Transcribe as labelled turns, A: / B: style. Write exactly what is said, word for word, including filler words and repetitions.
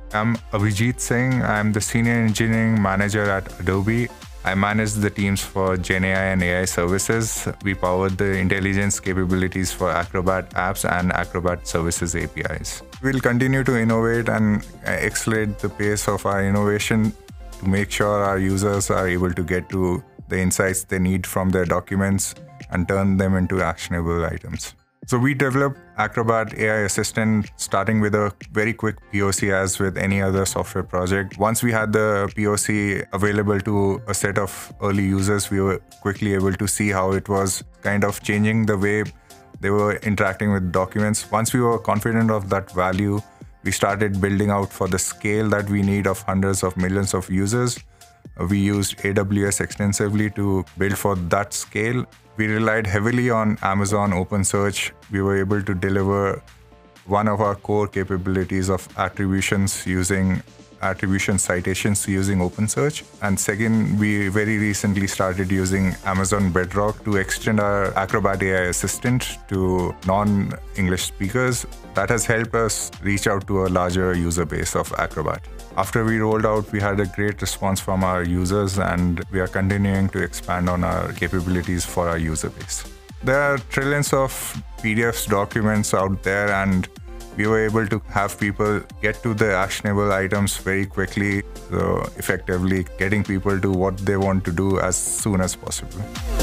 A: I'm Abhijit Singh. I'm the Senior Engineering Manager at Adobe. I manage the teams for GenAI and A I services. We power the intelligence capabilities for Acrobat apps and Acrobat services A P Is. We'll continue to innovate and accelerate the pace of our innovation to make sure our users are able to get to the insights they need from their documents and turn them into actionable items. So we developed Acrobat A I Assistant starting with a very quick P O C as with any other software project. Once we had the P O C available to a set of early users, we were quickly able to see how it was kind of changing the way they were interacting with documents. Once we were confident of that value, we started building out for the scale that we need of hundreds of millions of users. We used A W S extensively to build for that scale. We relied heavily on Amazon OpenSearch. We were able to deliver one of our core capabilities of attributions using attribution citations using OpenSearch. And second, we very recently started using Amazon Bedrock to extend our Acrobat A I Assistant to non-English speakers. That has helped us reach out to a larger user base of Acrobat. After we rolled out, we had a great response from our users, and we are continuing to expand on our capabilities for our user base. There are trillions of P D Fs, documents out there, and we were able to have people get to the actionable items very quickly, so effectively getting people to what they want to do as soon as possible.